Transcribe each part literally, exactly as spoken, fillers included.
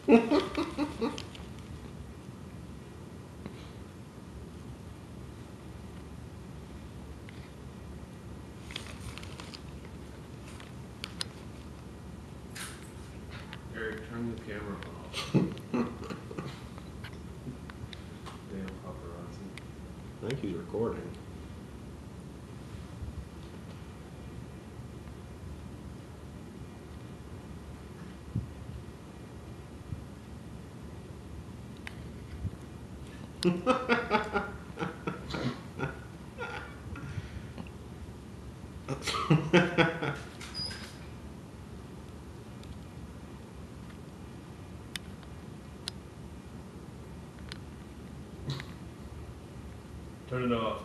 Eric, turn the camera off. Damn paparazzi. I think he's recording. Turn it off.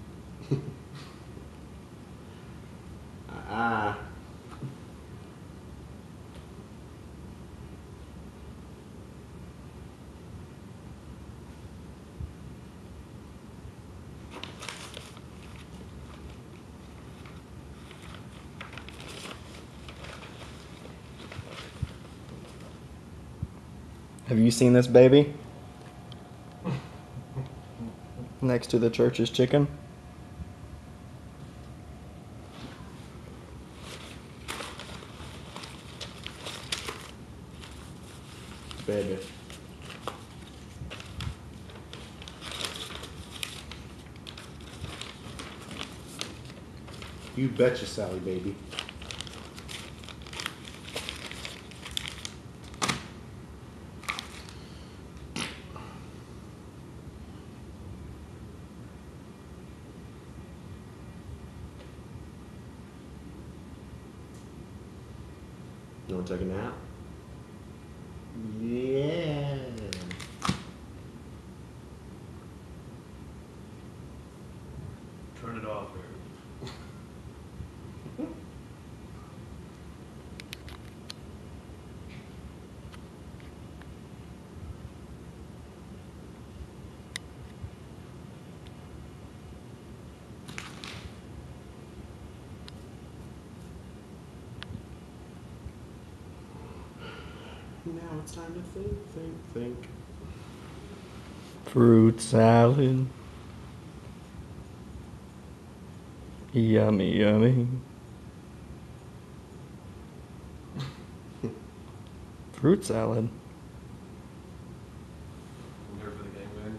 Ah. Have you seen this baby? Next to the church's chicken? Baby. You betcha, Sally, baby. You want to take a nap? Yeah. Turn it off, Eric. Now it's time to think, think, think. Fruit salad. Yummy, yummy. Fruit salad. I'm here for the gangbang.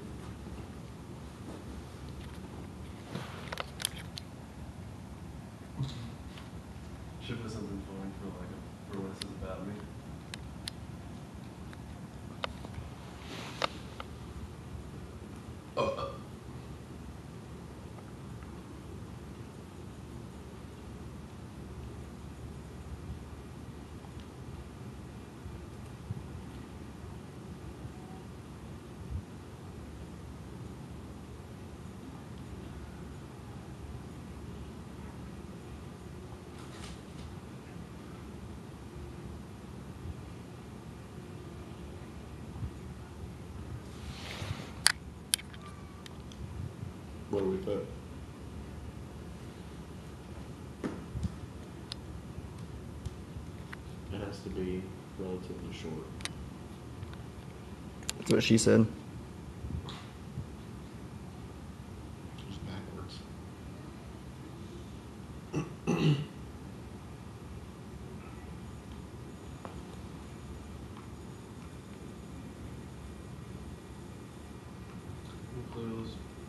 Should put something fun for like a, for when this is about me. Oh, uh. What do we put? It has to be relatively short. That's what she said. Just backwards. Close.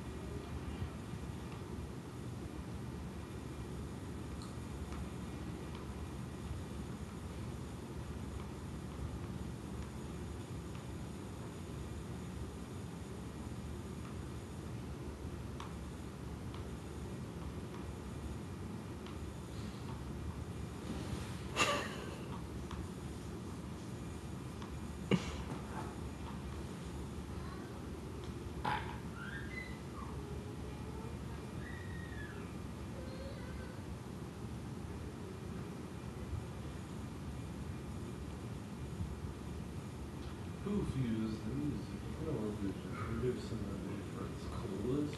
Who views the music? No one views it. Who gives somebody for its coolest?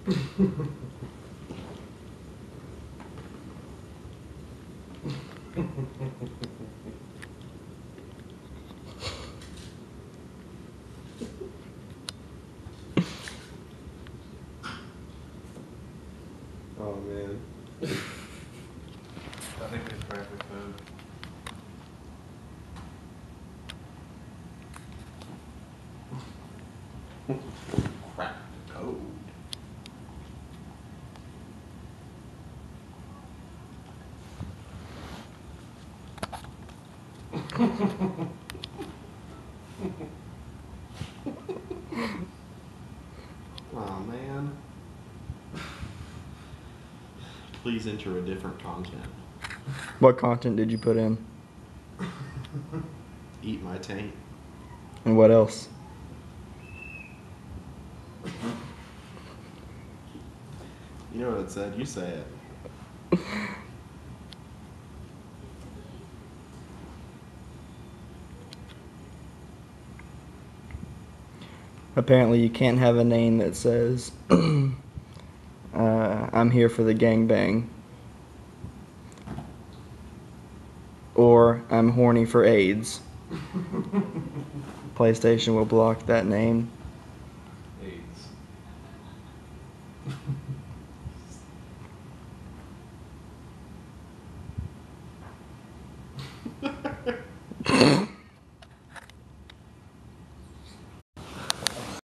Oh man. I think it's cracked food. Crack the code. Oh man. Please enter a different content. What content did you put in? Eat my taint. And what else? You know what it said? You say it. Apparently, you can't have a name that says, uh, I'm here for the gangbang. Or, I'm horny for AIDS. PlayStation will block that name.